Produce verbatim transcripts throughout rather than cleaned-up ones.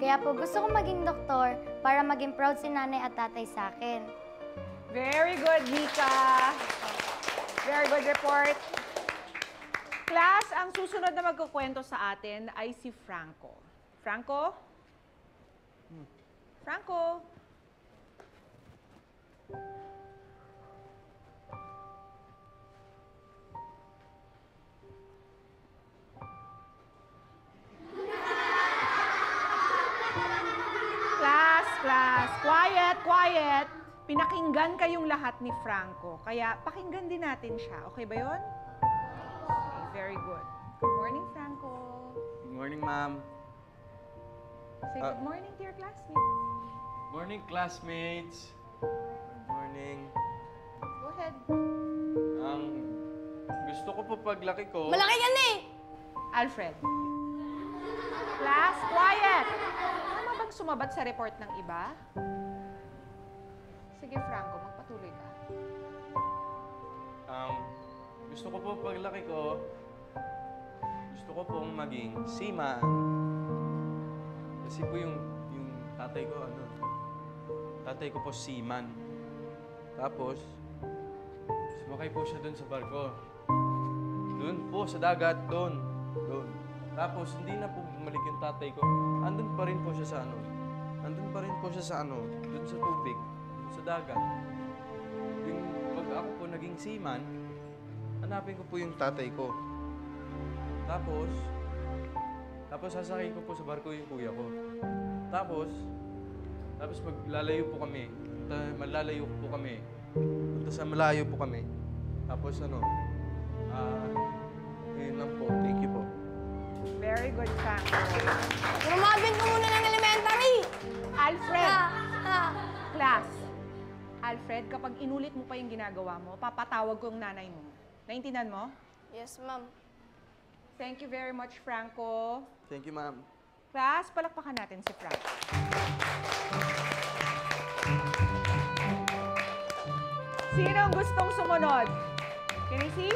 Kaya po gusto kong maging doktor para maging proud si nanay at tatay sa akin. Very good, Mika. Very good report. Class, ang susunod na magkukwento sa atin ay si Franco. Franco? Hmm. Franco? Class, class. Quiet, quiet. Pinakinggan kayong lahat ni Franco. Kaya pakinggan din natin siya. Okay ba yun? Okay, very good. Good morning, Franco. Good morning, ma'am. Say Uh, good morning to your classmates. Morning, classmates. Good morning. Go ahead. Ang gusto ko po paglaki ko... Malaki yan eh! Alfred. Class, quiet! Tama bang sumabat sa report ng iba? Sige, Franco, magpatuloy ka. Um, gusto ko po paglaki ko... Gusto ko pong maging seaman. Kasi po yung, yung tatay ko, ano... Tatay ko po seaman. Tapos, sumakay po siya doon sa barko. Doon po, sa dagat, doon. Doon. Tapos, hindi na po bumalik yung tatay ko. Andun pa rin po siya sa ano. Andun pa rin po siya sa ano, doon sa tubig, doon sa dagat. Yung pag ako po naging seaman, hanapin ko po yung tatay ko. Tapos, tapos sasakay ko po sa barko yung kuya ko. Tapos, tapos maglalayo po kami. Ta- Malalayo po kami. Punta sa malayo po kami. Tapos ano, ah, yun lang po. Thank you po. Very good, Franco. Umabin ko muna ng elementary! Alfred! Ha, ha. Class. Alfred, kapag inulit mo pa yung ginagawa mo, papatawag ko yung nanay mo. Naintindihan mo? Yes, ma'am. Thank you very much, Franco. Thank you, ma'am. Class, palakpakan natin si Franco. Sino ang gustong sumunod? Can I see?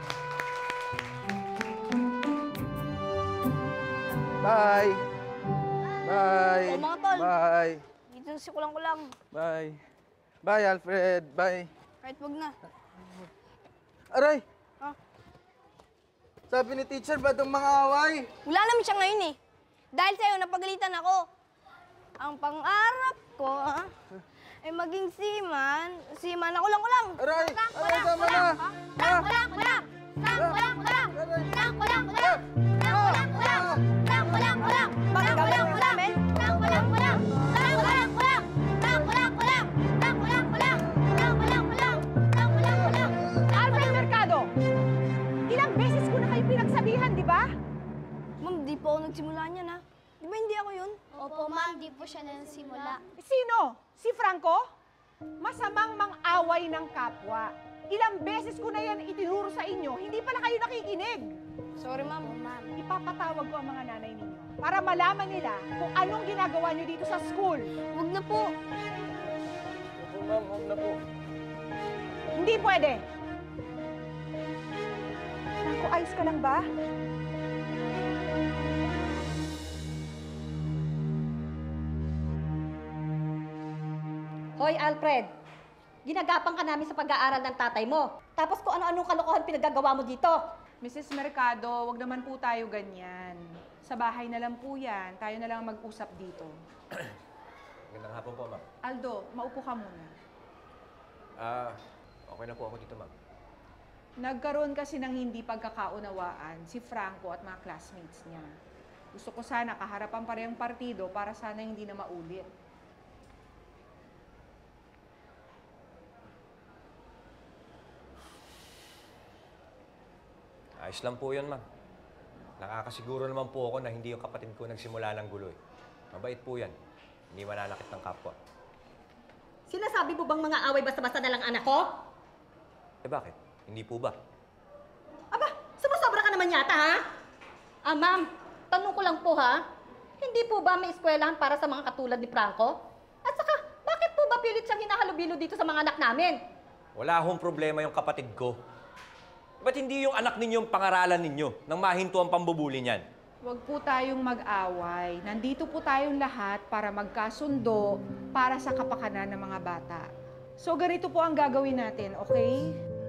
Bye! Bye! O, mga tol. Bye! Dito si kulang-kulang. Bye! Bye, Alfred! Bye! Kahit wag na. Aray! Ha? Sabi ni teacher, ba itong mga away? Wala naman siya ngayon eh. Dahil sa'yo, napagalitan ako. Ang pangarap ko, ah, ay maging seaman. Seaman ako lang-kulang. Aray! Aray, tama na! Kulang, kulang, kulang! Kulang, kulang, kulang! Kulang, kulang, kulang! Kulang, kulang, kulang! Kulang, kulang, kulang! Bakit kulang, kulang, men? Kulang, kulang, kulang! Kulang, kulang, kulang! Kulang, kulang, kulang! Kulang, kulang, kulang! Kulang, kulang, kulang! Kulang, kulang, kulang! Alfred Mercado! Ilang beses ko na kayo pinagsabihan, di ba? Ma'am, di po ako nagsimula niyan, ha? Di ba hindi ako yun? Opo, ma'am, di po siya nagsimula. Sino? Si Franco? Masamang mang-away ng kapwa. Ilang beses ko na yan itinuro sa inyo, hindi pala kayo nakikinig. Sorry, ma'am. Ma'am. Ipapatawag ko ang mga nanay ninyo para malaman nila kung anong ginagawa nyo dito sa school. Huwag na po. Opo, ma'am. Huwag na po. Hindi pwede. Franco, ayos ka lang ba? Hoy, Alfred! Ginagapang ka namin sa pag-aaral ng tatay mo. Tapos kung ano-anong kalokohan pinagagawa mo dito. Missus Mercado, wag naman po tayo ganyan. Sa bahay na lang po yan. Tayo na lang mag-usap dito. Magandang hapon po, ma'am. Aldo, maupo ka muna. Ah, okay na po ako dito, ma'am. Nagkaroon kasi ng hindi pagkakaunawaan si Franco at mga classmates niya. Gusto ko sana kaharapan parehong partido para sana hindi na maulit. Ayos lang po yun, ma'am. Nakakasiguro naman po ako na hindi yung kapatid ko nagsimula ng gulo eh. Mabait po yan. Hindi mananakit ng kapwa. Sinasabi mo bang mga away basta-basta na lang anak ko? Eh bakit? Hindi po ba? Aba, sumusobra ka naman yata, ha? Ah, ma'am, tanong ko lang po, ha? Hindi po ba may eskwelahan para sa mga katulad ni Franco? At saka, bakit po ba pilit siyang hinahalubilo dito sa mga anak namin? Wala akong problema yung kapatid ko. Ba't hindi yung anak ninyo ang pangaralan ninyo nang mahinto ang pambubuli niyan? Huwag po tayong mag-away. Nandito po tayong lahat para magkasundo para sa kapakanan ng mga bata. So, ganito po ang gagawin natin, okay?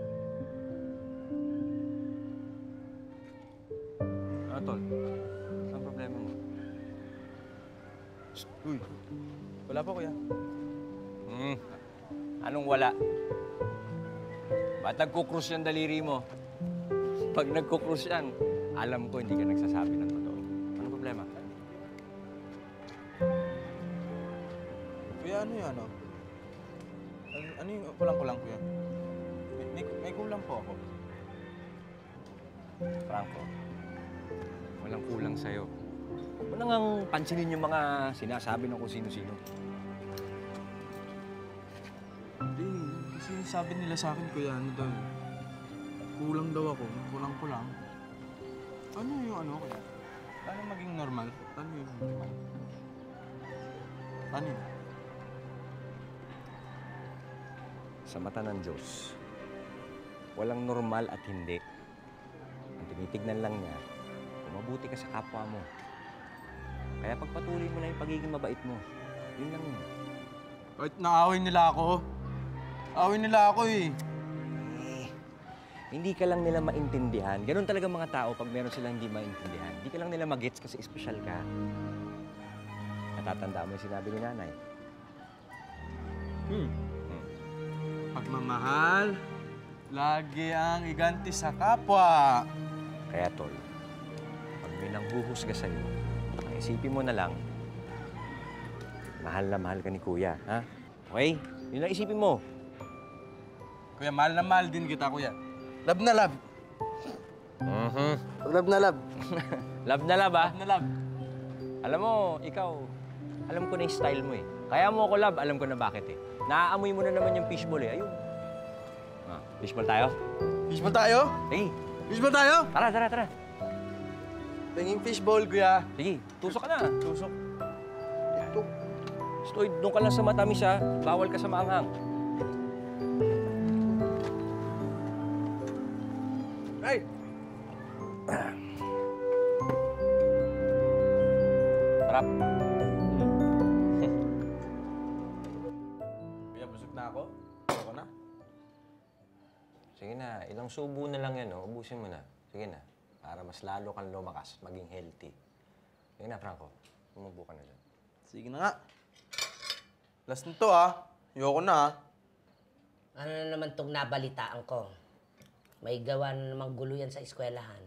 Ano, Tol? Anong problema mo? Shh, uy, wala pa kuya. Hmm, anong wala? Ba't nagkukrus yung daliri mo? Pag nagkukrus yan, alam ko hindi ka nagsasabi ng totoo. Anong problema? Kuya, ano yung ano? Ano, ano yung kulang-kulang kuya? May, may, may kulang po ako. Franco, walang kulang sa'yo. Huwag mo nang pansinin yung mga sinasabi ng kung sino-sino. Hindi, kasi sabi nila sa akin kuya, ano daw, kulang daw ako, kulang-kulang. Ano yung ano kuya? Paano maging normal? Paano yung... Paano yun? Sa mata ng Diyos, walang normal at hindi. Ang tinitignan lang niya, kung mabuti ka sa kapwa mo. Kaya pagpatuloy mo na yung pagiging mabait mo. Yun lang yun. Kahit naaway nila ako. Away nila ako eh. Eh, hindi ka lang nila maintindihan. Ganun talaga mga tao pag meron silang hindi maintindihan. Hindi ka lang nila magets kasi espesyal ka. Natatandaan mo yung sinabi ni nanay. Hmm. Pagmamahal, lagi ang iganti sa kapwa. Kaya, Tol, pag may nanghuhusga sa'yo, isipin mo na lang, mahal na mahal ka ni Kuya, ha? Okay? Yun lang isipin mo. Kuya, mahal na mahal din kita, kuya. Love na love. Mhm. Love na love. Love na love, ha? Love na love. Alam mo, ikaw, alam ko na yung style mo, eh. Kaya mo ako love, alam ko na bakit, eh. Naaamoy mo na naman yung fishball, eh. Ayun. Ah, fishball tayo? Fishball tayo? Sige. Fishball tayo? Tara, tara, tara. Tingin fishball, kuya. Sige, tusok ka na. Tusok. Stoy, doon ka lang sa matamis, ha? Bawal ka sa maanghang. Ay! Sarap. Kuya, busog na ako. Ako na. Sige na, ilang subo na lang yan, oh. Ubusin mo na. Sige na. Para mas lalo kang lumakas, maging healthy. Sige na, Franco. Umubo ka na dyan. Sige na nga. Last na to, ah. Ayoko na, ah. Ano na naman itong nabalitaan ko? May gawa na namang gulo yan sa eskwelahan.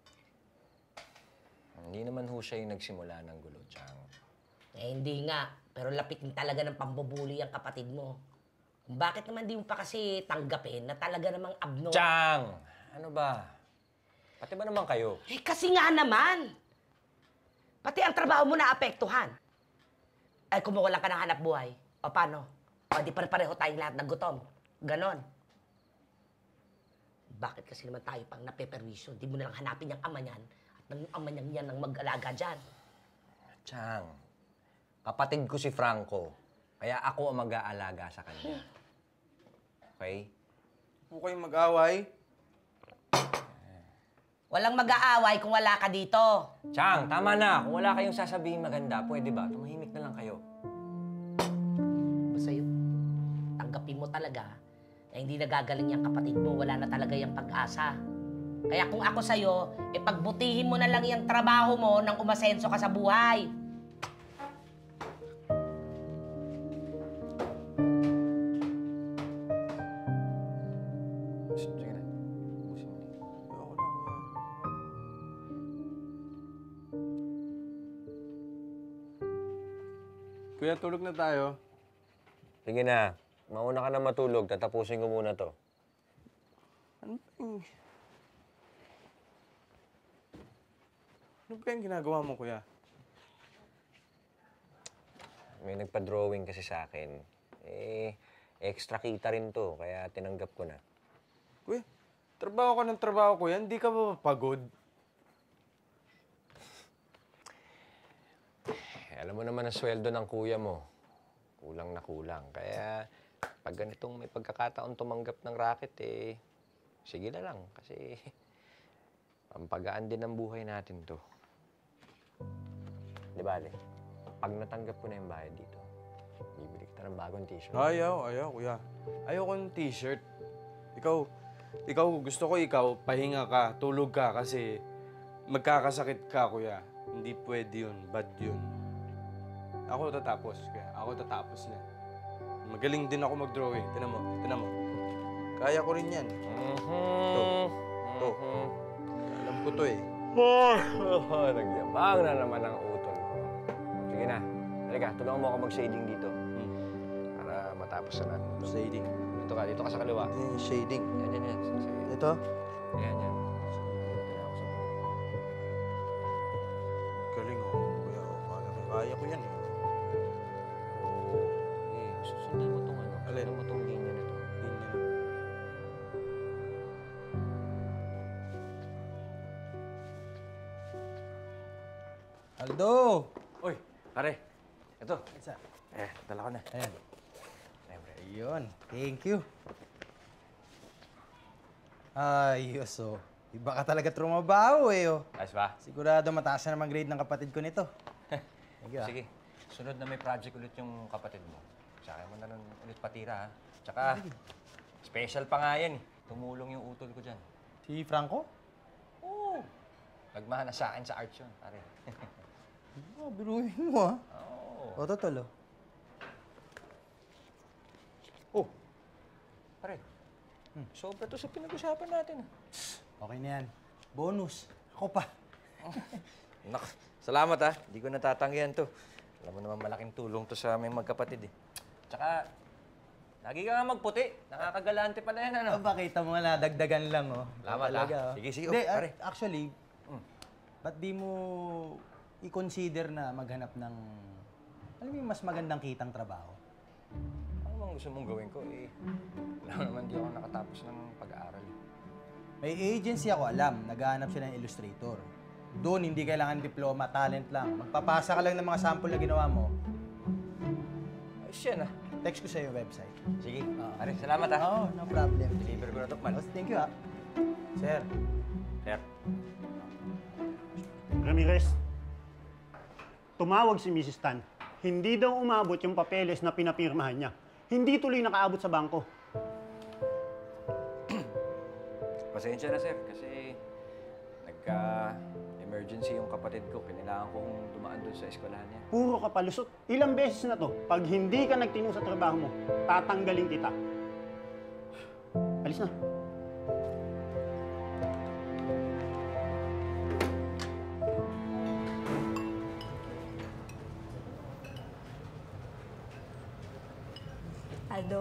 Hindi naman ho siya yung nagsimula ng gulo, Chang. Eh, hindi nga. Pero lapit din talaga ng pambubuli ang kapatid mo. Bakit naman di mo pa kasi tanggapin na talaga namang abno? Chang! Ano ba? Pati ba naman kayo? Eh, kasi nga naman! Pati ang trabaho mo naapektuhan. Ay, kumukulang ka ng hanap buhay. O paano? O di pare-pareho tayong lahat ng gutom. Ganon. Bakit kasi naman tayo pang napeperwisyo? Di mo na lang hanapin yung ama niyan at ng ama niyang yan ang mag-alaga dyan. Chang, kapatid ko si Franco. Kaya ako ang mag-aalaga sa kanya. Okay? Huwag kayong mag-away. Walang mag-aaway kung wala ka dito. Chang, tama na. Kung wala kayong sasabihin maganda, pwede ba? Tumahimik na lang kayo. Basta yun, tanggapin mo talaga na hindi nagagaling yung kapatid mo, wala na talaga yung pag-asa. Kaya kung ako sa'yo, e pagbutihin mo na lang yung trabaho mo nang umasenso ka sa buhay. Shh, sige na. Ubusin mo na. Ayoko na, kuya. Kuya, tulog na tayo. Sige na. Mauna ka na matulog. Tatapusin ko muna to. Ano ba yung... Ano ba yung ginagawa mo, kuya? May nagpa-drawing kasi sa akin. Eh, extra kita rin to. Kaya tinanggap ko na. Kuya, trabaho ka ng trabaho, kuya. Hindi ka ba pagod? Eh, alam mo naman ang sweldo ng kuya mo. Kulang na kulang. Kaya pag ganitong may pagkakataon tumanggap ng racket, eh, sige na lang. Kasi pampagaan din ang buhay natin to. Di bale, pag natanggap ko na yung bayad dito, bibili kita ng bagong t-shirt. Ayaw, ayaw, kuya. Ayoko ng t-shirt. Ikaw, ikaw, gusto ko ikaw, pahinga ka, tulog ka kasi magkakasakit ka, kuya. Hindi pwede yun, bad yun. Ako tatapos, kuya. Ako tatapos na. Magaling din ako mag-drawing. Tinan mo, tinan mo. Kaya ko rin yan. Ito, ito. Alam ko to eh. Oh, nagyabang na naman ang utol ko. Sige na, halika, tulungan mo ako mag-shading dito. Hmm. Para matapos na natin. Shading. Dito ka, dito ka sa kaliwa. Eh, shading. Yan, yan, yan. Sige. Ito? Yan, yan. Dito na ako sa Galing oh. Kuya, oh. Kaya, kaya ko yan eh. Oo. Eh, susundan mo itong ano. Alin? Sundan mo itong linya na ito. Ganyan. Aldo! Uy, pare. Ito. Isa. Eh, dala ko na. Ayan. Siyempre. Ayun. Thank you. Ayos oh. Iba ka talaga trumabaho eh oh. Ayos ba? Sigurado mataas na naman grade ng kapatid ko nito. Thank you, ah. Sige. Sunod na may project ulit yung kapatid mo. Sa akin mo na nun ulit patira, ha? Tsaka, special pa nga yan, eh. Tumulong yung utol ko dyan. Si Franco? Oo. Nagmana sa akin sa arts yun, pare. Oh, biruhin mo ah. Oo. O, totoo. Oh. Pare, sobra to sa pinag-usapan natin, ah. Okay na yan. Bonus. Ako pa. Nak, salamat, ha. Hindi ko natatanggihan to. Alam mo naman malaking tulong to sa aming magkapatid, eh. Tsaka, lagi ka nga magputi. Nakakagalante pala yan, ano? Oh, bakita mo nga, dagdagan lang oh. Salamat, Talaga, ah. oh. Sige, sige, Hindi, oh, pare. ah, actually, Mm. ba't di mo i-consider na maghanap ng, alam mo yung mas magandang kitang trabaho? Ano bang gusto mong gawin ko, eh? Wala naman di ako nakatapos ng pag-aaral, eh. May agency ako, alam, naghahanap siya ng illustrator. Doon, hindi kailangan diploma, talent lang. Magpapasa ka lang ng mga sample na ginawa mo. Ayos yan, ah. Text ko sa yung website. Sige. Ah. Pare, salamat, ah. Oo, no problem. Deliver ko na to, man. Oh, thank you, ah. Sir, Sir. Ramirez, tumawag si Missus Tan. Hindi daw umabot yung papeles na pinapirmahan niya. Hindi tuloy nakaabot sa bangko. Pasensya na, sir, kasi nagka-emergency yung kapatid ko. Kailangan kong dumaan doon sa eskwelahan niya. Puro ka palusot. Ilang beses na to, pag hindi ka nagtino sa trabaho mo, tatanggalin kita. Alis na. Aldo.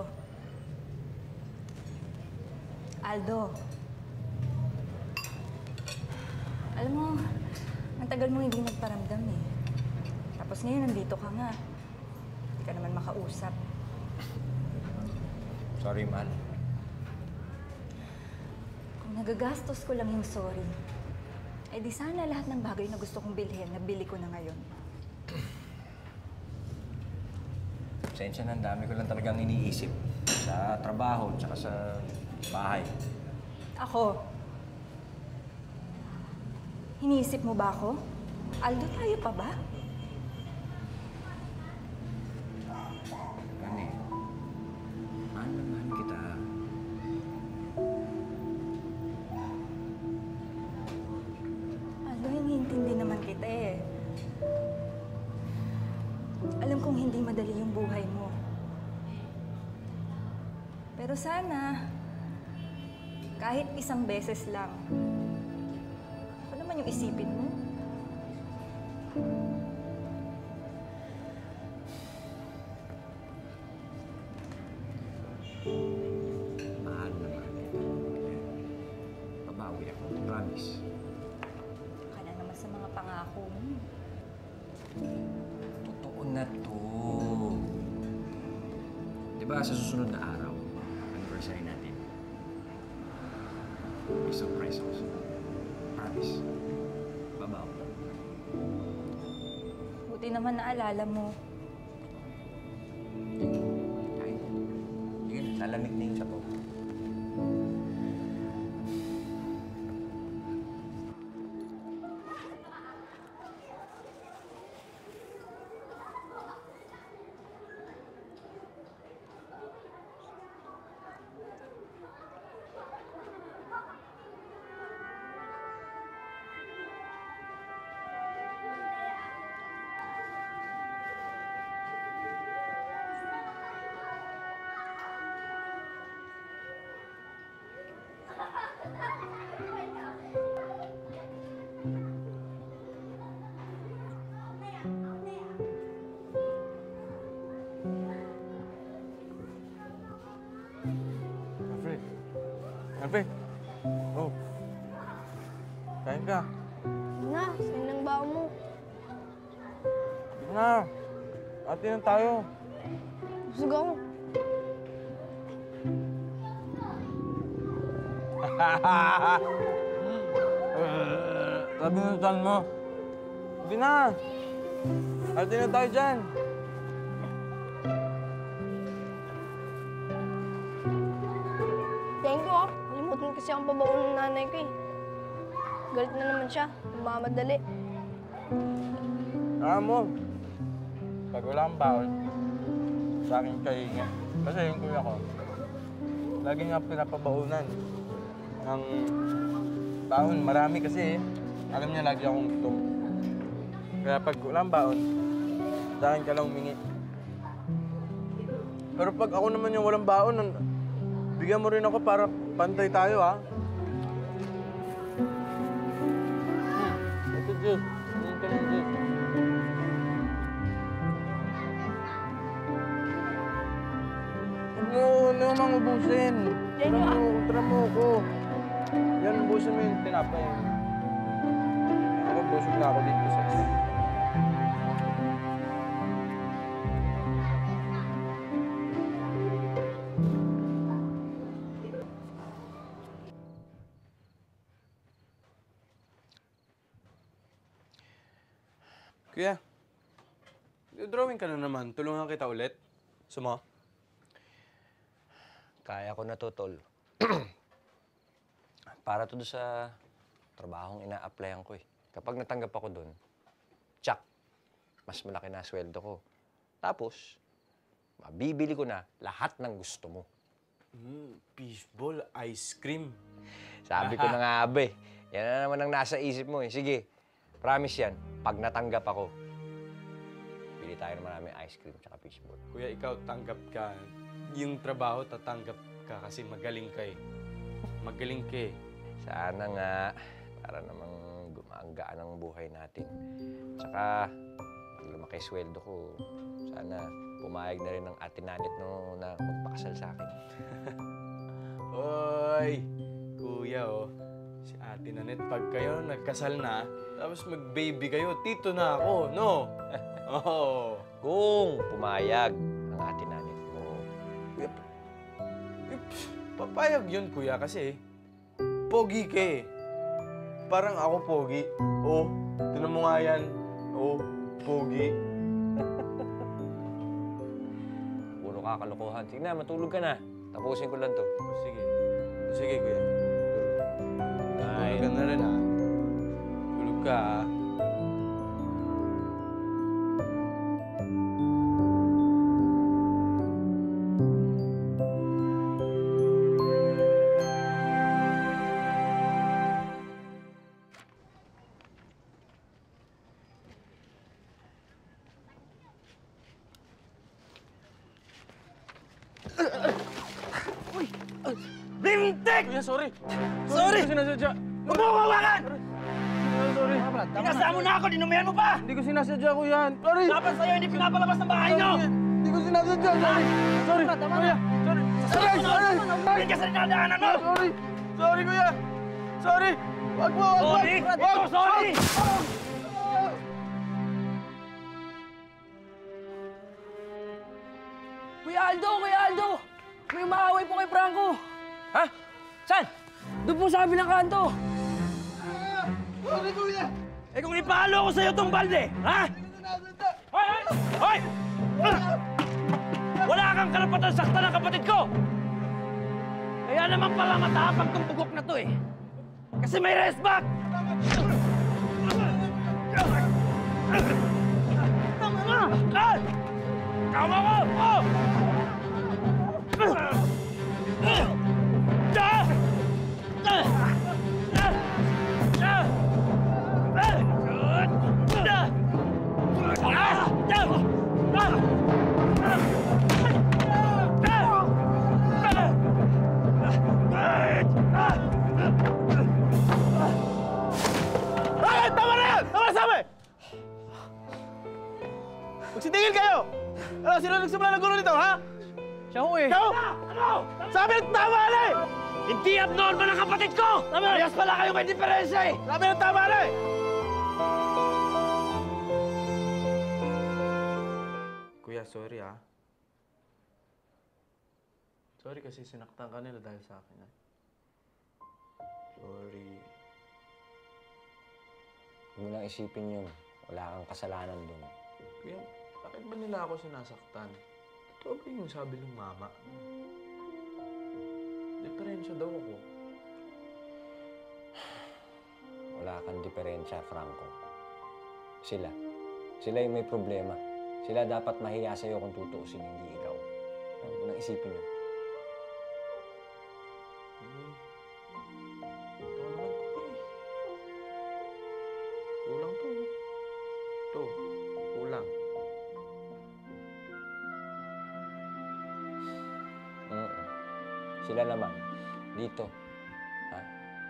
Aldo. Alam mo, ang tagal mo hindi nagparamdam eh. Tapos ngayon, nandito ka nga. Hindi ka naman makausap. Sorry, man. Kung nagagastos ko lang yung sorry, eh di sana lahat ng bagay na gusto kong bilhin, nabili ko na ngayon. Pasensya na, ang dami ko lang talagang iniisip sa trabaho tsaka sa bahay. Ako, iniisip mo ba ako? Aldo, tayo pa ba? Ano eh, mahal na mahal kita. Aldo, iniintindi naman kita eh. Alam kong hindi madali yung buhay mo. Pero sana, kahit isang beses lang, ano naman yung isipin mo? Mahal na mahal kita. Babawi ako, promise. Baka na naman sa mga pangako mo. Totoo na to. Di ba sa susunod na araw, anniversary natin, may surprise ako sa'yo. Promise. Babaw. Buti naman naalala mo. Ay, sige, lalamig na yung sabaw. Alfred. Alfred. Oh. Kain ka. Na, saan ang bao mo? Sige na. Ate na tayo. Busog ako. Sabi ng tan mo. Sige na. Ate na tayo dyan. Thank you ah. Nalimutan kasi ang babaon ng nanay ko eh. Galit na naman siya. Mamadali. Alam mo, pag wala kang baon, sa akin kayo nga. Kasi yung kuya ko, lagi nga pinapabaunan ng baon. Marami kasi eh. Alam niya lagi akong gutom. Kaya pag wala kang baon, sa akin ka lang humingi. Pero pag ako naman yung walang baon, bigyan mo rin ako para pantay tayo, ha? Hmm. Ito, Diyos. Tingin ka ng Diyos. No, no, mang ubusin. Yan Tara yun, mo, tara mo ako. Yan, ubusin mo yung tinapay. Ako, busog na ako dito sa isa. Kuya, drawing ka na naman. Tulungan kita ulit. Sumo? Kaya ko na to, tol. Para to doon sa trabahong ina-applyan ko eh. Kapag natanggap ako doon, tsak, mas malaki na sweldo ko. Tapos, mabibili ko na lahat ng gusto mo. Mm, fishball, ice cream. Sabi ko na nga, abe. Yan na naman ang nasa isip mo eh. Sige, promise yan. Pag natanggap ako, bili tayo ng maraming ice cream tsaka fishball. Kuya, ikaw tanggap ka. Yung trabaho, tatanggap ka kasi magaling ka eh. Magaling ka eh. Sana nga, para namang gumagaan ang buhay natin. Tsaka, pag lumaki sweldo ko, sana pumayag na rin ng ate Nanit no, na magpakasal sa akin. Oy! Kuya, oh. Si Ate Nanette, pag kayo nagkasal na, tapos mag-baby kayo, tito na ako, no? Oo. Kung pumayag ang ate Nanit mo. Eh, eh, papayag yun, kuya, kasi pogi ka eh. Parang ako pogi. Oh, tinan mo nga yan. Oh, pogi. Puro kakalokohan. Sige na, matulog ka na. Tapusin ko lang to. Oh, sige. Oh, sige, kuya. Ay. Tulog ka na rin, ha? Tulog ka, ha? Lintik! Kuya, sorry. Sorry! Hindi ko sinasadya. Huwag mo hawakan! Kuya, sorry. Pinasama na ako, dinumayan mo pa! Hindi ko sinasadya, kuya. Sorry. Dapat sa'yo hindi pinapalabas ng bahay nyo! Hindi ko sinasadya. Sorry. Sorry. Kuya. Sorry. Sorry. Sorry. Hindi ka sa dinadaanan mo! Sorry. Sorry, kuya. Sorry. Wag mo, wag mo. Sorry! Ito, sorry! Kuya Aldo! Kuya Aldo! May umaaway po kay Franco! Ha? Saan? Doon po sa kabilang kanto! Sorry, kuya. Eh kung ipalo ko sa'yo tong balde, ha? Hoy! Hoy! Hoy! Ah! Wala kang karapatan saktan ng kapatid ko! Kaya naman pala matapang tong bugok na to eh. Kasi may rest back! Tama na! Ah! Tama ko! Oh! Ah! Magsitingil kayo! Ano, sino nagsimula ng gulo nito, ha? Siya ho eh. Ikaw! Ano? Sabi na tama na eh! Hindi abnormal ang kapatid ko! Parehas pala kayo may diferensya eh! Sabi na tama na eh! Kuya, sorry ah. Sorry kasi sinaktan ka nila dahil sa akin ah. Sorry. Huwag mo nang isipin yun. Wala kang kasalanan dun. Kuya, bakit ba nila ako sinasaktan? Totoo ba yung sabi ng mama? Diferensya daw ako. Wala kang diferensya, Franco. Sila. Sila yung may problema. Sila dapat mahiya sa'yo kung tutuusin, hindi ikaw. Huwag mo nang isipin yun. Eh, ito naman ko eh. Kulang to. Ito, kulang. Mm-mm. Sila naman. Dito. Ha?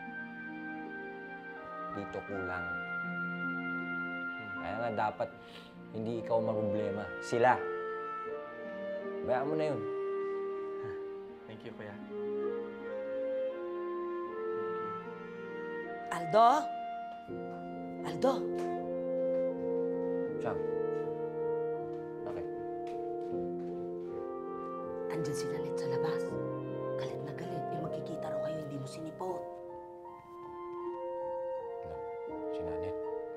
Dito kulang. Kaya nga dapat hindi ikaw problema. Sila. Bayaan mo na yun. Thank you, kuya. Aldo? Aldo? Siyang. Okay. Andyan si Nanet sa labas. Galit na galit. Eh, magkikita raw kayo, hindi mo sinipot. Alam, si Nanet.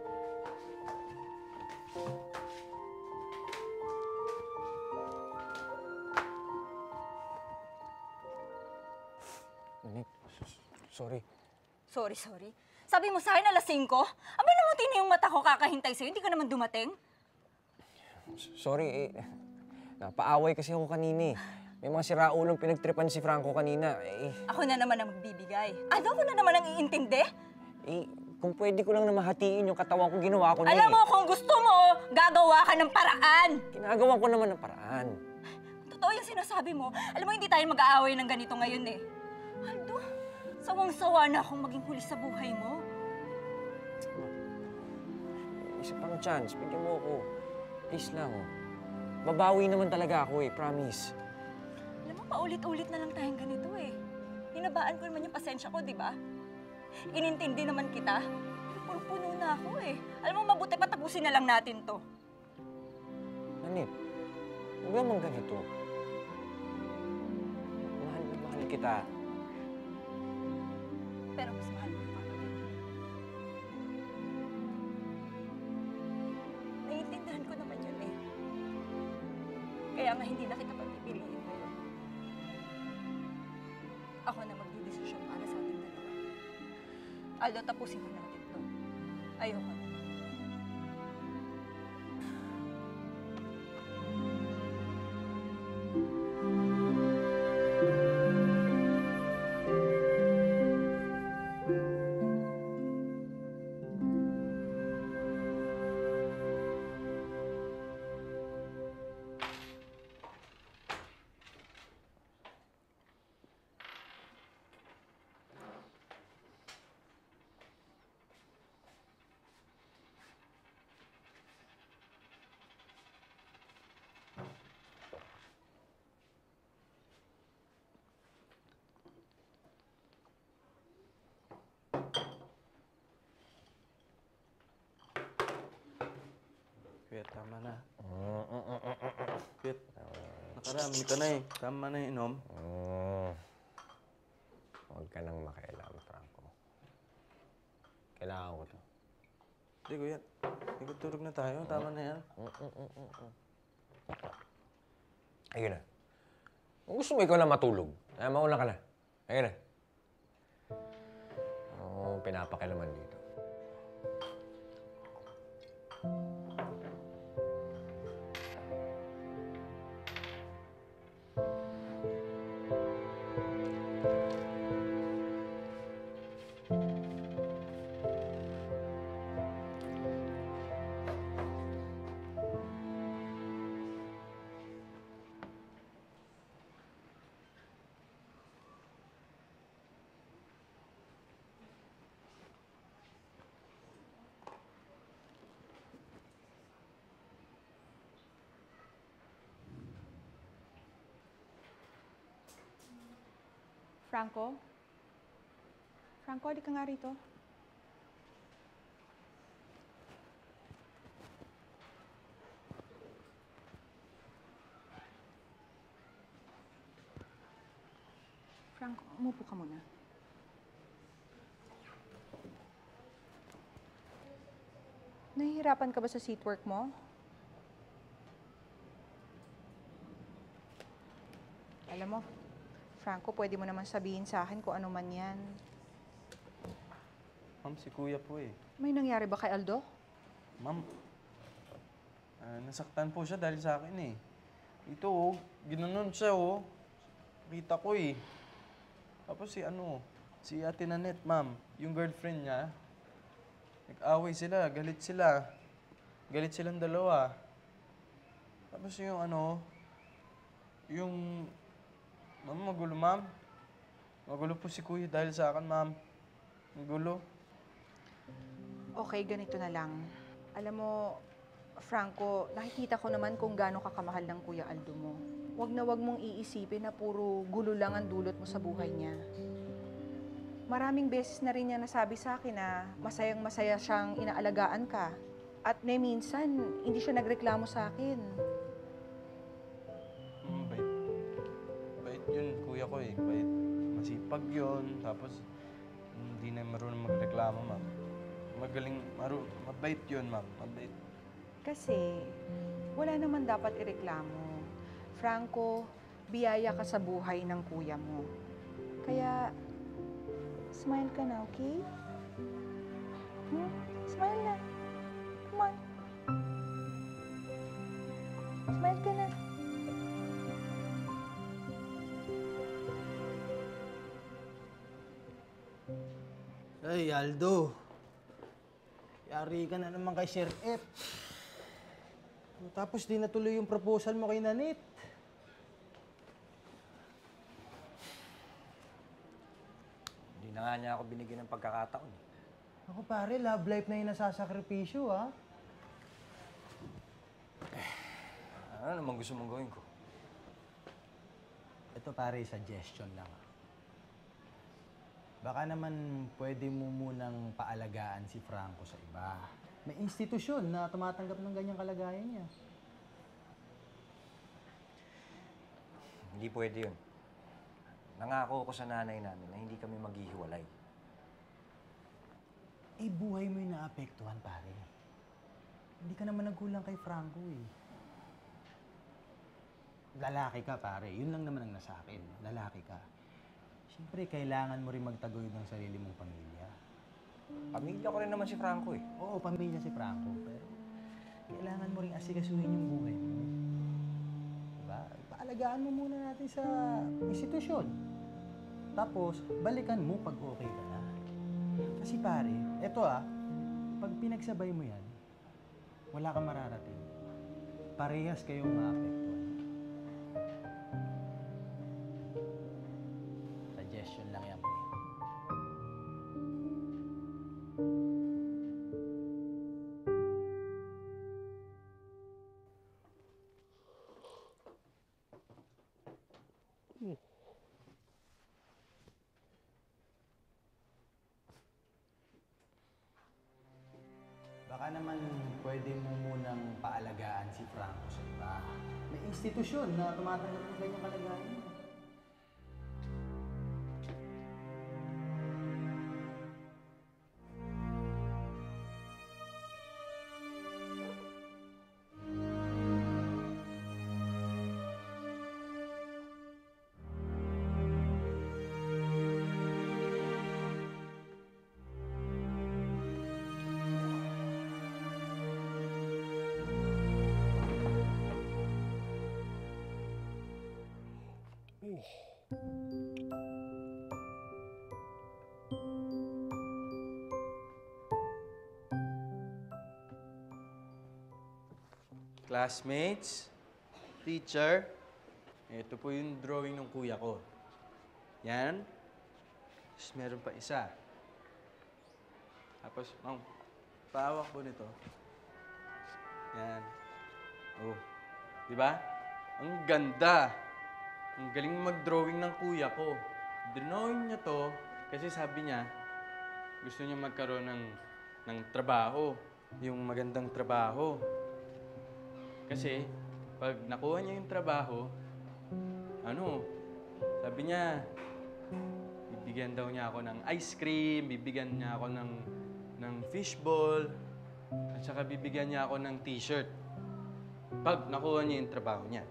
Nanet, s- sorry. Sorry, sorry. Sabi mo sa akin alas singko? Aba naman tini yung mata ko kakahintay sa'yo, hindi ka naman dumating? S- Sorry, eh. Napaaway kasi ako kanina eh. May mga siraulong pinagtripan si Franco kanina. Eh, Ako na naman ang magbibigay. Ano ako na naman ang iintindi? eh, kung pwede ko lang na mahatiin yung katawan ko, ginawa ko na Alam eh. mo, kung gusto mo, gagawa ka ng paraan. Ginagawa ko naman ng paraan. Totoo yung sinasabi mo. Alam mo, hindi tayo mag-aaway ng ganito ngayon eh. Aldo, sawang-sawa na akong maging huli sa buhay mo. Isa pang chance, bigyan mo ako. Please lang. Babawi naman talaga ako eh, promise. Alam mo, paulit-ulit na lang tayong ganito eh. Hinabaan ko naman yung pasensya ko, di ba? Inintindi naman kita. Puno-puno na ako eh. Alam mo, mabuti patapusin na lang natin to. Nanit, huwag naman ganito. Mahal na mahal kita. Pero mas mahal mo yung kapatid. Naiintindihan ko naman yun eh. Kaya nga hindi na kita pagpipiliin ngayon. Ako na magdidesisyon para sa ating dalawa. Aldo, tapusin mo natin to. Ayoko na. Kuya, tama na. Kuya, nakarami ka na eh. Tama na yung inom. Mm. Huwag ka nang makialam, Franco. Kailangan ko to. Hindi, kuya. Hindi tulog na tayo. Tama na yan. Ayun na. Kung gusto mo ikaw lang matulog, ay mauna ka na. Ayun na. Oo, pinapakilaman dito. Franco? Franco, halika nga rito. Franco, umupo ka muna. Nahihirapan ka ba sa seatwork mo? Alam mo, Franco, pwede mo naman sabihin sa akin kung ano man yan. Ma'am, si kuya po eh. May nangyari ba kay Aldo? Ma'am, ah, nasaktan po siya dahil sa akin eh. Ito oh, ginanon siya oh. Kita ko eh. Tapos si ano, si Ate Nanette, ma'am, yung girlfriend niya, nag-away sila, galit sila. Galit silang dalawa. Tapos yung ano, yung, ma'am, magulo, ma'am. Magulo po si kuya dahil sa akin, ma'am. Magulo. Okay, ganito na lang. Alam mo, Franco, nakikita ko naman kung gaano ka kamahal ng Kuya Aldo mo. Huwag na huwag mong iisipin na puro gulo lang ang dulot mo sa buhay niya. Maraming beses na rin niya nasabi sa akin na masayang masaya siyang inaalagaan ka. At may minsan, hindi siya nagreklamo sa akin. Mm, bait. Bait yun, kuya ko eh. Bait. Masipag yun. Tapos, hindi na marunong magreklamo, ma'am. Magaling, maru mabait yun, ma'am. Mabait. Kasi, wala naman dapat ireklamo. Franco, biyaya ka sa buhay ng kuya mo. Kaya, smile ka na, okay? Hmm? Smile na. Come on. Smile ka na. Ay, Aldo. Yari ka na naman kay Sir F. Tapos di natuloy yung proposal mo kay Nanette. Hindi na nga niya ako binigyan ng pagkakataon. Ako pare, love life na yung nasasakripisyo, ha? Ano naman gusto mong gawin ko? Ito pare, suggestion lang. Baka naman pwede mo munang paalagaan si Franco sa iba. May institusyon na tumatanggap ng ganyang kalagayan niya. Hindi pwede yun. Nangako ako sa nanay namin na hindi kami maghihiwalay. Eh, buhay mo yung naapektuhan, pare. Hindi ka naman nagkulang kay Franco, eh. Lalaki ka, pare. Yun lang naman ang nasa akin. Lalaki ka. Siyempre, kailangan mo rin magtaguyod ng sarili mong pamilya. Pamilya ko rin naman si Franco eh. Oo, pamilya si Franco. Pero kailangan mo rin asikasuhin yung buhay mo. Diba? Paalagaan mo muna natin sa institusyon. Tapos, balikan mo pag okay ka na. Kasi pare, eto ah, pag pinagsabay mo yan, wala kang mararating. Parehas kayong maapektuhan. Suggestion lang yan, pre. Baka naman pwede mo munang paalagaan si Franco sa iba. May institusyon na tumatanggap ng ganyang kalagayan. Classmates, teacher, ito po yung drawing ng kuya ko. Yan. Tapos meron pa isa. Tapos, ma'am, pahawak po nito. Yan. Oh. Di ba? Ang ganda. Ang galing mag-drawing ng kuya ko. Drinawin niya to kasi sabi niya, gusto niya magkaroon ng, ng trabaho. Yung magandang trabaho. Kasi, pag nakuha niya yung trabaho, ano, sabi niya, bibigyan daw niya ako ng ice cream, bibigyan niya ako ng, ng fishball, at saka bibigyan niya ako ng t-shirt. Pag nakuha niya yung trabaho niya.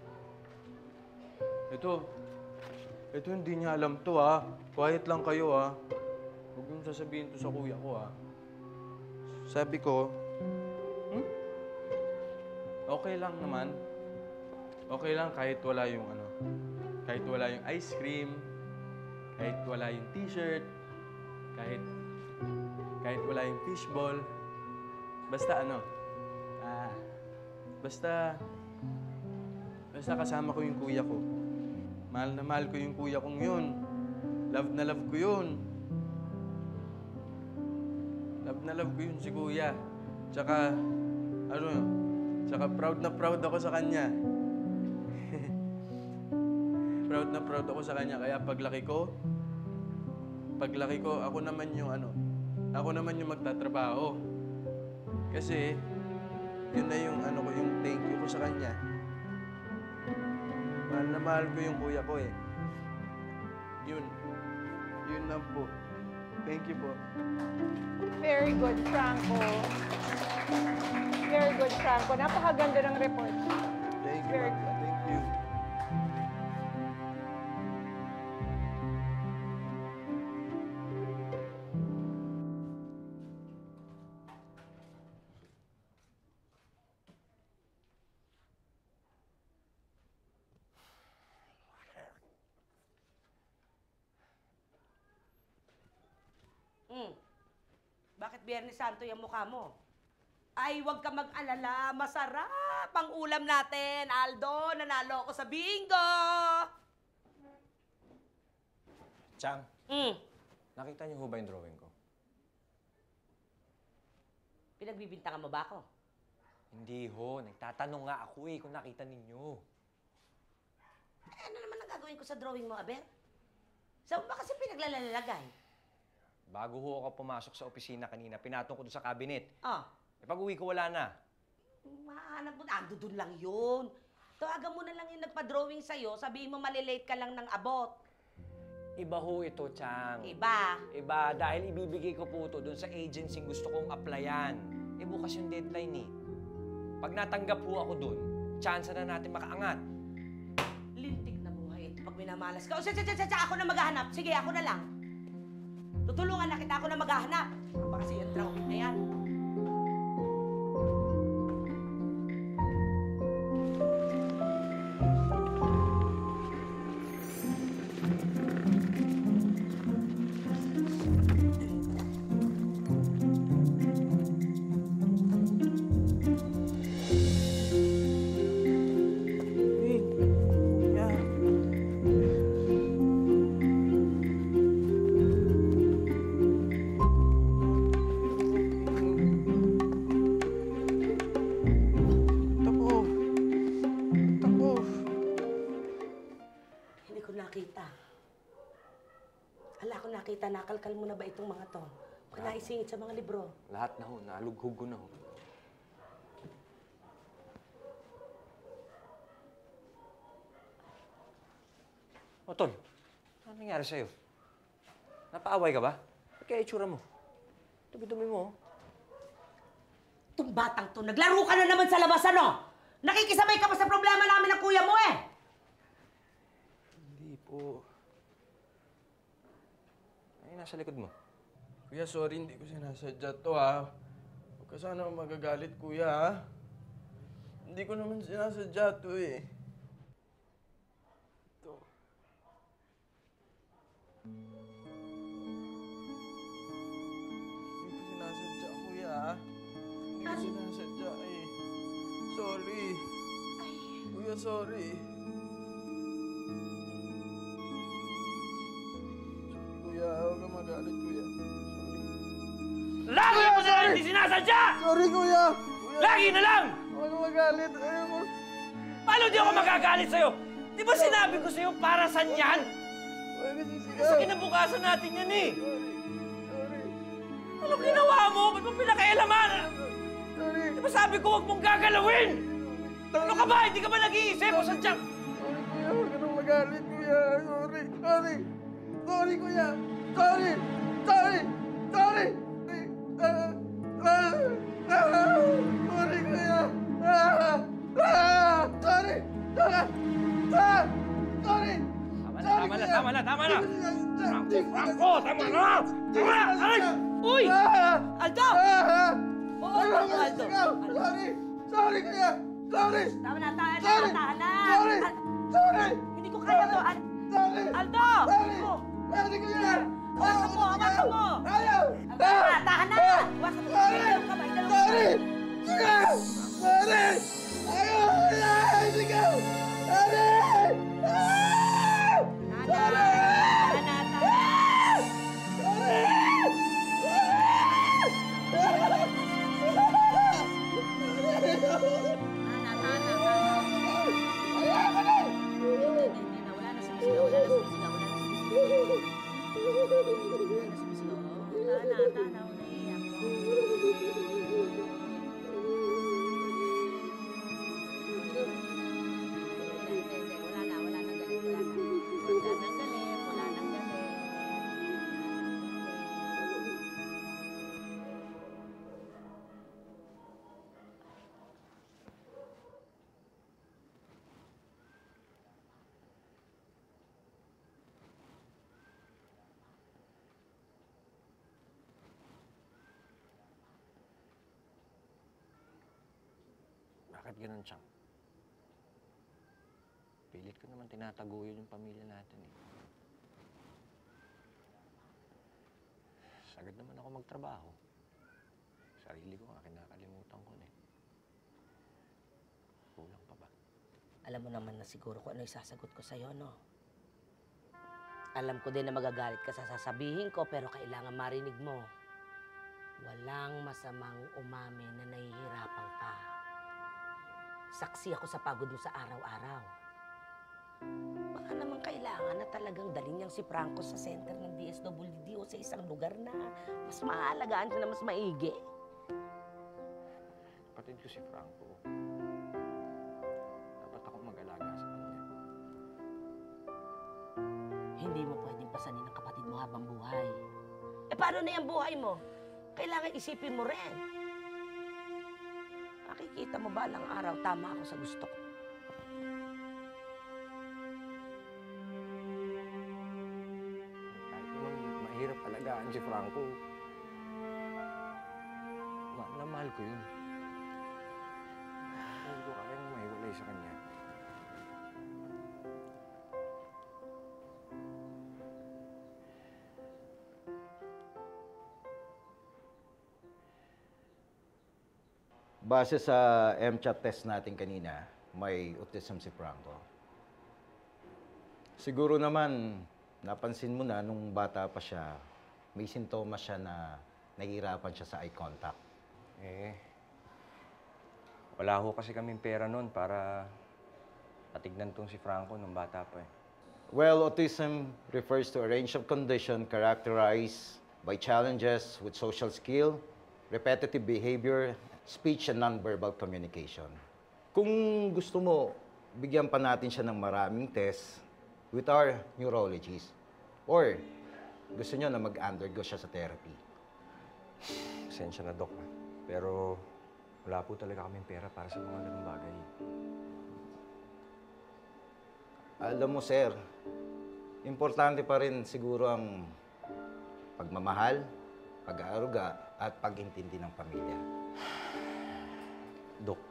Ito, ito hindi niya alam to ha. Quiet lang kayo ha. Huwag yung sasabihin to sa kuya ko ha. Sabi ko, hmm? Okay lang naman. Okay lang kahit wala yung ano. Kahit wala yung ice cream, kahit wala yung t-shirt, kahit kahit wala yung fishball. Basta ano, ah, basta, basta kasama ko yung kuya ko. Mahal na mahal ko yung kuya kong yun. Love na love ko yun. Love na love ko yun si kuya. Tsaka, ano, tsaka proud na proud ako sa kanya. Proud na proud ako sa kanya. Kaya paglaki ko, paglaki ko, ako naman yung ano, ako naman yung magtatrabaho. Kasi, yun na yung ano ko, yung thank you ko sa kanya. Mahal na mahal ko yung kuya ko eh. Yun. Yun lang po. Thank you po. Very good, Franco. Very good, Franco. Napakaganda ng report. Thank you. Very ma'am. good. Thank you. Hmm. Bakit Biyernes Santo yung mukha mo? Ay, huwag ka mag-alala. Masarap ang ulam natin. Aldo, nanalo ako sa bingo! Chang, Hmm. nakita niyo ho ba yung drawing ko? Pinagbibintangan mo ba ako? Hindi ho. Nagtatanong nga ako eh kung nakita ninyo. Eh, ano naman ang gagawin ko sa drawing mo, Aber? Saan ba kasi pinaglalalagay? Bago ho ako pumasok sa opisina kanina, pinatong ko doon sa cabinet. Ah. E pag uwi ko, wala na. Mahanap mo, ando doon lang yun. Tawagan mo na lang yung nagpa-drawing sa'yo, sabihin mo malilate ka lang ng abot. Iba ho ito, Chang. Iba? Iba, dahil ibibigay ko po ito doon sa agency gusto kong applyan. Eh, bukas yung deadline eh. Pag natanggap po ako doon, chance na natin makaangat. Lintik na buhay ito pag minamalas ka. O, siya, siya, siya, siya, ako na maghahanap. Sige, ako na lang. Tutulungan na kita, ako na maghahanap. Ano ba kasi yung drawing na yan? Nakita, nakalkal mo na ba itong mga to? Huwag na isingit sa mga libro. Lahat na ho, nalughog ko na ho. O, Tol, ano nangyari sa'yo? Napaaway ka ba? Ba't kaya itsura mo? Dumi-dumi mo, oh. Itong batang to, naglaro ka na naman sa labas, ano? Nakikisabay ka pa sa problema namin ng kuya mo, eh! Hindi po. Ay, nasa likod mo. Kuya, sorry, hindi ko sinasadya to, ha. Huwag ka sana magagalit, kuya, ha. Hindi ko naman sinasadya to, eh. Ito. Hindi ko sinasadya, kuya, ha. Hindi ko sinasadya, eh. Sorry. Kuya, sorry. Kuya, huwag kang magalit, kuya. Lagi mo na hindi sinasadya! Sorry, kuya! Kuya, Lagi na lang! huwag kang magalit. Ayaw mo. Paano di ako magagalit sa'yo? Di ba sinabi ko sa'yo para saan yan? Sa kinabukasan natin yan eh. Anong ginawa mo? Ba't mo pinakailaman? Di ba sabi ko huwag mong gagalawin? Ano ka ba? Hindi ka ba nag-iisip o sadyang? Kuya, huwag ka nang magalit, kuya. Sorry, sorry. Sorry, kuya. Sorry, sorry, sorry. Ah, ah, ah, sorry, kuya. Ah, ah, sorry, sorry. Ah, sorry. Tama na, tama na, tama na, tama na! Franco, Franco, tama na! Tama na! Ay! Uy! Aldo! Oo, Aldo! Sorry! Sorry, kuya! Sorry! Tama na, tahan na, Sorry! tahan na! Sorry! Sorry! Hindi ko kaya to, Al- Sorry! Aldo! Sorry! Sorry, kuya! Hawakan mo, hawakan mo! Ayaw! Tahan na, tahan na! Hawakan mo, Sorry! dalawang kamay, dalawang Sorry! kamay. Sige! Sorry! Ayaw! Ayaw! Sige! Sorry! Ah! Sorry! Tahan na, tahan na! Bakit ganun, Chang? Pilit ko naman tinataguyod yung pamilya natin eh. Sagad naman ako magtrabaho. Sarili ko nga kinakalimutan ko na eh. Kulang pa ba? Alam mo naman na siguro kung ano isasagot ko sa'yo, no? Alam ko din na magagalit ka sa sasabihin ko, pero kailangan marinig mo. Walang masamang umamin na nahihirapan ka. Saksi ako sa pagod mo sa araw-araw. Baka naman kailangan na talagang dalhin niyang si Franco sa center ng D S W D o sa isang lugar na mas maalagaan siya na mas maigi. Kapatid ko si Franco. Dapat ako mag-alaga sa kanya. Hindi mo pwedeng pasanin ang kapatid mo habang buhay. Eh, paano na yung buhay mo? Kailangan isipin mo rin. Makikita mo balang araw, tama ako sa gusto ko. Kahit naman mahirap alagaan si Franco, mahal na mahal ko yun. Hindi ko kayang mahiwalay sa kanya. Base sa M CHAT test natin kanina, may autism si Franco. Siguro naman, napansin mo na nung bata pa siya, may sintomas siya na nahihirapan siya sa eye contact. Eh, wala ho kasi kaming pera noon para patignan tong si Franco nung bata pa eh. Well, autism refers to a range of condition characterized by challenges with social skill, repetitive behavior, speech and nonverbal communication. Kung gusto mo, bigyan pa natin siya ng maraming tests with our neurologist. Or gusto niyo na mag-undergo siya sa therapy. Pasensya na, Dok. Pero wala po talaga kaming pera para sa mga ganung bagay. Alam mo, sir, importante pa rin siguro ang pagmamahal, pag-aaruga, at pag-intindi ng pamilya. Dok,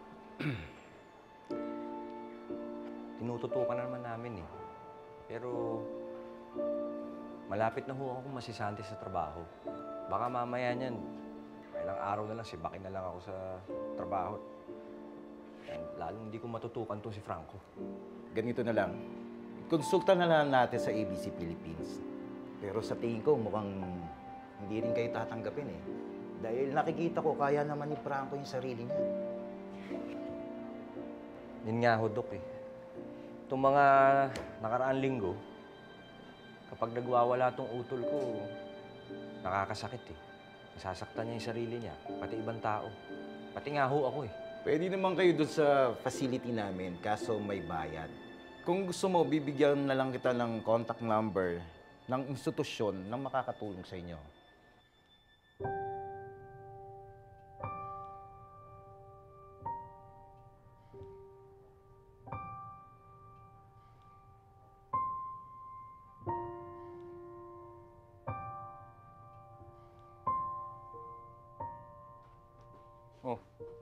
tinututukan na naman namin eh. Pero malapit na ho ako masisante sa trabaho. Baka mamaya niyan, ilang araw na lang, sibakin na lang ako sa trabaho. And lalong hindi ko matutukan to si Franco. Ganito na lang, konsulta na lang natin sa A B C Philippines. Pero sa tingin ko, mukhang hindi rin kayo tatanggapin eh. Dahil nakikita ko, kaya naman ni Franco yung sarili niya. Yun nga ho, Dok eh. Itong mga nakaraang linggo, Kapag nagwawala tong utol ko, nakakasakit eh. Nasasaktan niya yung sarili niya, pati ibang tao. Pati nga ho ako eh. Pwede naman kayo doon sa facility namin, kaso may bayad. Kung gusto mo, bibigyan na lang kita ng contact number ng institusyon na makakatulong sa inyo. Oh.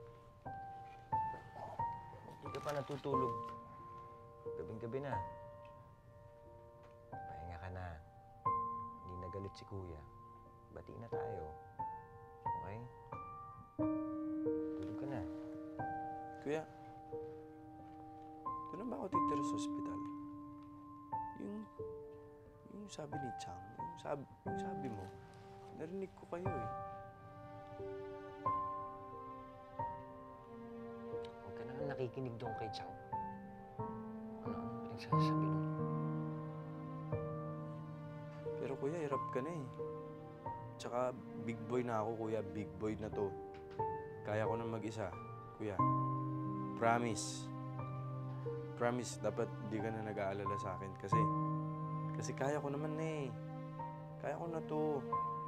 Hindi ka pa natutulog. Gabing-gabi na. Pahinga ka na. Hindi na galit si Kuya. Bati na tayo. Okay? Tulog ka na. Kuya, doon na ba ako titira sa ospital? Yung, yung sabi ni Chang, yung sabi, yung sabi mo, narinig ko kayo eh. Huwag ka naman nakikinig doon kay Chang. Ano ang pinagsasabi nun? Pero kuya, hirap ka na eh. Tsaka big boy na ako, kuya. Big boy na to. Kaya ko na mag-isa. Kuya, promise. Promise, dapat di ka na nag-aalala sa akin. Kasi, kasi kaya ko naman na eh. Kaya ko na to.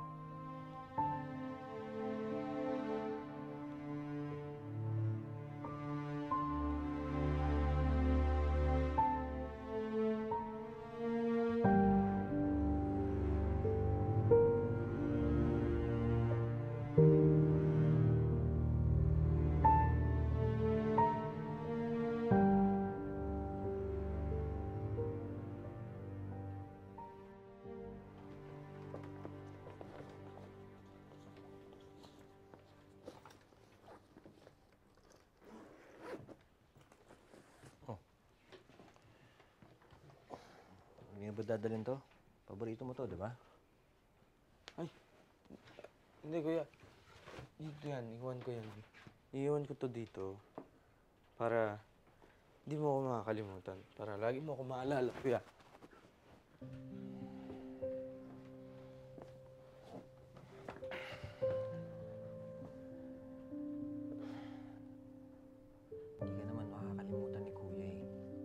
Hindi ba dadalhin to? Paborito mo to, di ba? Ay, hindi kuya. Dito yan, iwan ko yan. Iiwan ko to dito para hindi mo ako makakalimutan. Para lagi mo ako maalala, kuya. Hindi ka naman makakalimutan ni Kuya eh.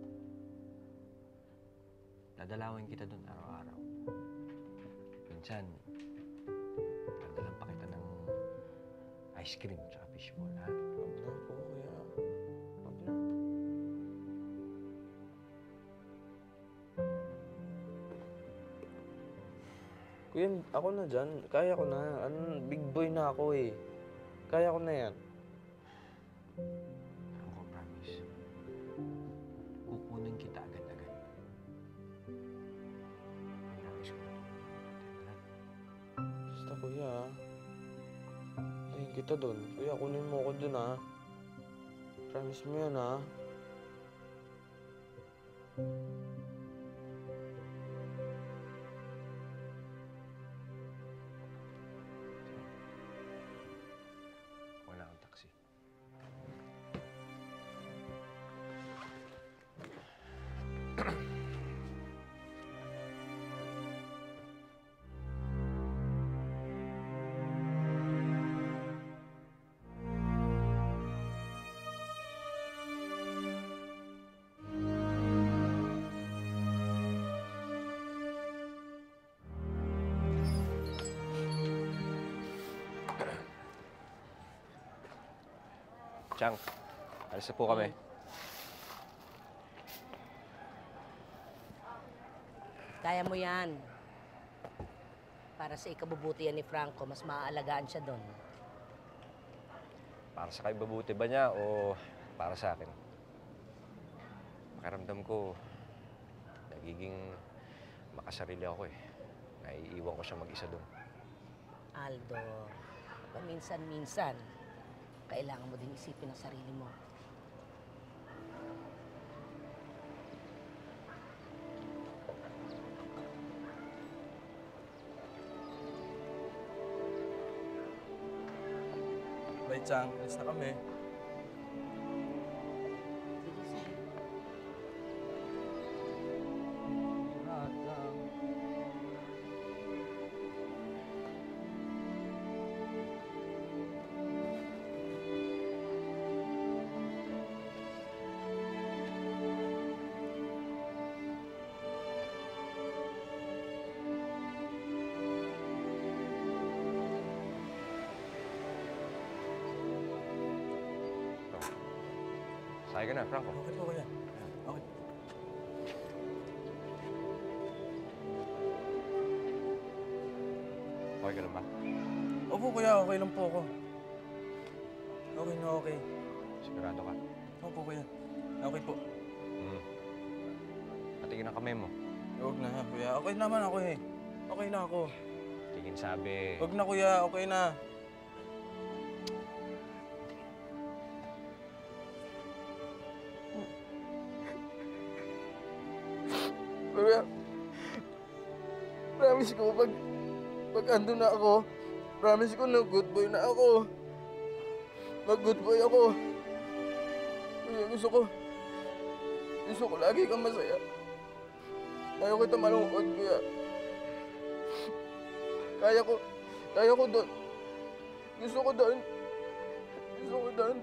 Dadalawin kita doon araw-araw. Minsan, dadalan pa kita ng ice cream tsaka fishball, ha? Huwag na po, kuya. Huwag na. Kuya, ako na dyan. Kaya ko na. Ano, big boy na ako eh. Kaya ko na yan. Ako, promise. Kukunin kita agad-agad. Promise ko na to. Ha? Basta kuya, tahin kita doon. Kuya, kunin mo ako doon ha. Promise mo yan ha. Wala akong taxi. Chang, alis na po kami. Kaya mo yan. Para sa ikabubutihan ni Franco, mas maaalagaan siya doon. Para sa kayo babuti ba niya o para sa akin? Pakiramdam ko, nagiging makasarili ako eh. Naiiwan ko siya mag-isa doon. Aldo, paminsan-minsan, kailangan mo din isipin ang sarili mo. Bye, Chang. Alis na kami. Sige, sige. Lahat lang. Okay ka na, Franco? Okay po, kuya. Okay. Okay ka lang ba? Opo, kuya. Okay lang po ako. Okay na okay. Sigurado ka? Opo, kuya. Okay po. Hmm. Patingin ang kamay mo. Huwag na, kuya. Okay naman ako eh. Okay na ako. Tingin sabi. Huwag na, kuya. Okay na. Kuya, promise ko, pag, pag ando na ako, promise ko na good boy na ako. Mag good boy ako. Kuya, gusto ko, gusto ko lagi kang masaya. Ayaw kita malungkot, kuya. Kaya ko, kaya ko doon. Gusto ko doon. Gusto ko doon.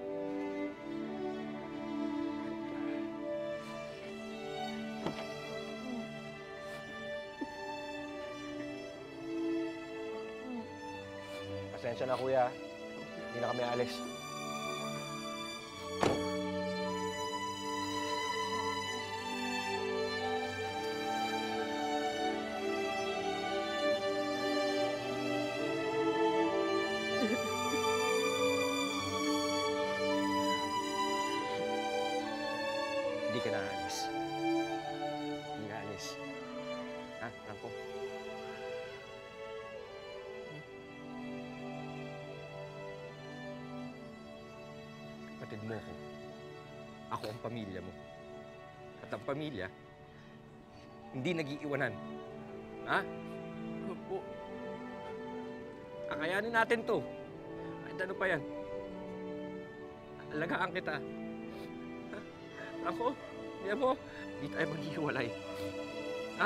Pasensya na, kuya. Hindi na kami alis. Hindi ka na alis. Hindi na alis. Ha, Franco? Kapatid mo ko. Ako ang pamilya mo. At ang pamilya, hindi nag-iiwanan. Ha? Opo. Kakayanin natin to. Kahit ano pa yan. Alagaan kita. Ha? Ako, niya mo, hindi tayo maghihiwalay. Ha?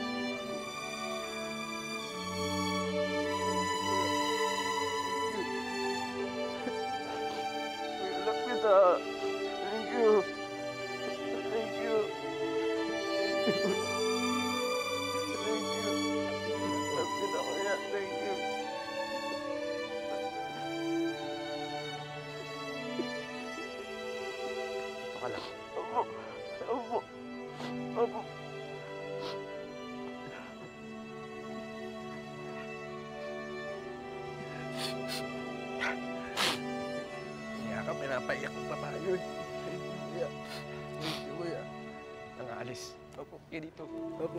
Love kita. Thank you. Thank you. Thank you. Love kita, kuya. Thank you. Ito ka lang. Opo. Opo. Opo. Kaya ka pinapaiyak ng babae yun. Kuya. Thank you, kuya. Nang-aalis. Opo. Kaya dito. Opo.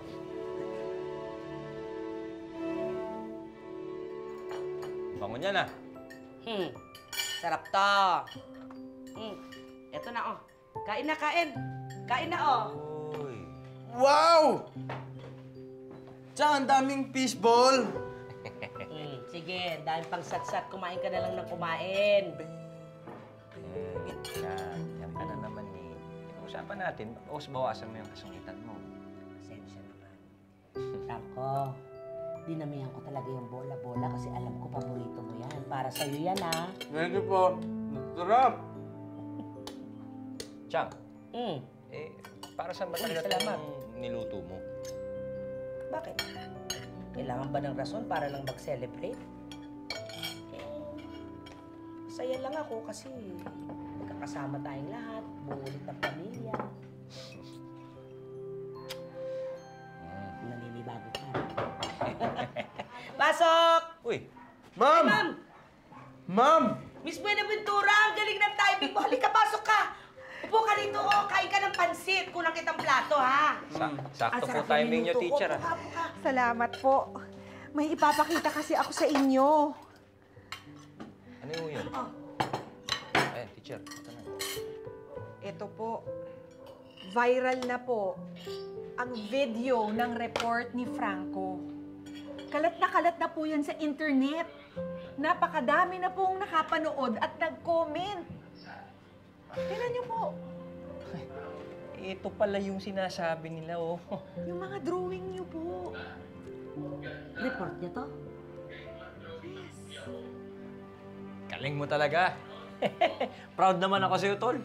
Bango niya na. Hmm, sarap to. Hmm, eto na oh. Kain na, kain. Kain na oh. Uy. Wow! Tsaka ang daming fishball. Hmm, sige, dahil pang sat-sat, kumain ka na lang ng kumain. Eh, yan. Yan ka na naman eh. Usapan natin, bawas-bawasan mo yung kasungitan mo. Pasensya naman. Franco, dinamihan ko talaga yung bola-bola kasi alam ko paborito mo yan. Para sa'yo yan, ha? Thank you po. Sarap. Chang, Hmm, eh, para saan ba Uy, talaga salamat. itong niluto mo? bakit? Kailangan ba ng rason para lang mag-celebrate? Eh, masaya lang ako kasi magkakasama tayong lahat, buo ulit ang pamilya. Naninibago ka. Pasok! Uy, Ma'am! Ma'am! Ma'am! Miss Buenaventura, ang galing ng timing mo. Halika, pasok ka! Upo ka dito, oh. Kain ka ng pansit. Kulang kitang plato, ha? sa sakto Ang po sarap ng timing niyo, niluto ko. teacher. Upo ah. ka, upo ka. Salamat po. May ipapakita kasi ako sa inyo. Ano yung yun? Oh. Eh, teacher, ito na. Ito po, viral na po ang video ng report ni Franco. Kalat na kalat na po yan sa internet. Napakadami na pong nakapanood at nag-comment. Tingnan niyo po, Ito pala yung sinasabi nila, oh. yung mga drawing niyo po. Report niya to? Galing mo talaga. Proud naman ako sa'yo, tol.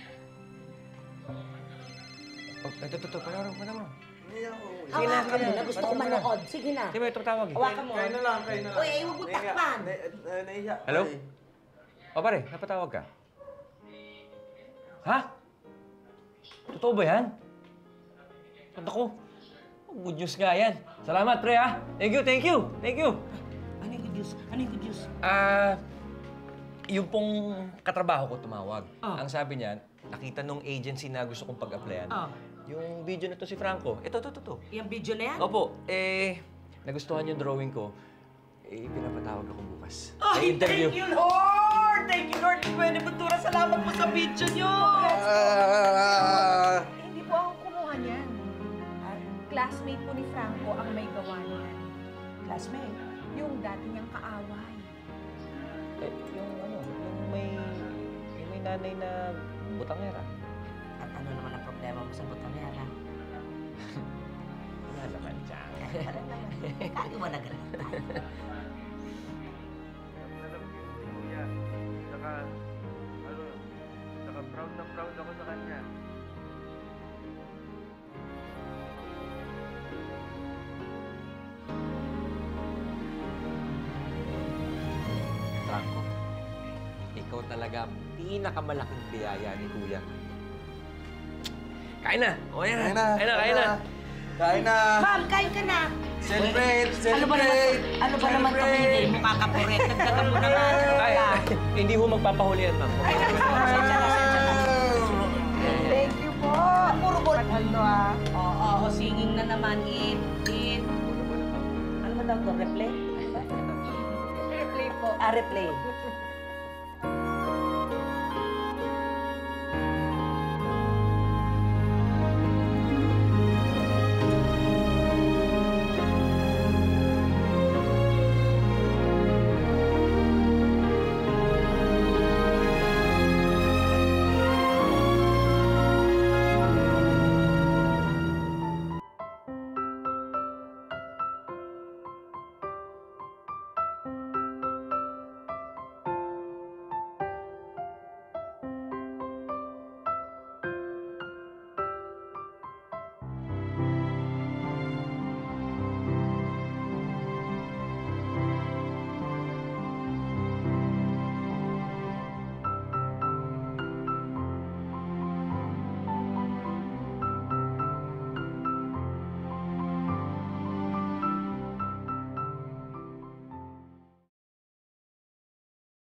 Oh, ito, ito, ito. Panoorin mo, panoorin mo. Sige na, sige Hawakan mo na. na. Gusto ko manood. Sige na. Di ba ito tawag? eh? Hawakan mo. Kain na lang, kain na lang. Uy, ay, huwag mo takpan. Na- na- Nahiya. Hello? Ay. O, pare, napatawag ka. Ha? Totoo ba yan? Ako, good news nga yan. Salamat, pre, ha? Thank you, thank you, thank you. Ano yung good news? Ano yung good news? Ah, yung pong katrabaho ko tumawag. Ah. Ang sabi niya, nakita nung agency na gusto kong pag-applyan. Ah. Yung video na to si Franco. Ito, ito, ito, ito. Yung video na yan? Opo, eh, nagustuhan yung drawing ko. Eh, pinapatawag ako bukas. Ay, May interview. thank you, Lord! Thank you, Lord! Buenaventura, salamat po sa video nyo! Eh, hindi po ako kumuha niyan. Classmate po ni Franco ang may gawa niyan. Classmate? Yung dati niyang kaaway. Eh, yung ano, yung may, yung may nanay na butangera. At ano naman ang problema mo sa butangera? Wala naman siya. Kali mo na ganun tayo. Saka, ano, saka proud na proud ako sa kanya. Franco, ikaw talaga ang pinakamalaking biyaya ni Kuya. Kain na! O, yan Kain na! Kain na, kain na! Kain na! Ma'am, kain ka na! Celebrate! Ano ba naman, Celebrate! ano ba naman ito hindi mo kakapuret? Dagdagan mo naman. Ay, hindi ho magpapahuli yan, ma'am. Ay, sensya na, sensya na. Thank you po. Puro bol. Aldo, ah. Oo, oo, singing na naman. In, in. Ano ba daw ito? Replay? Replay po. Ah, replay.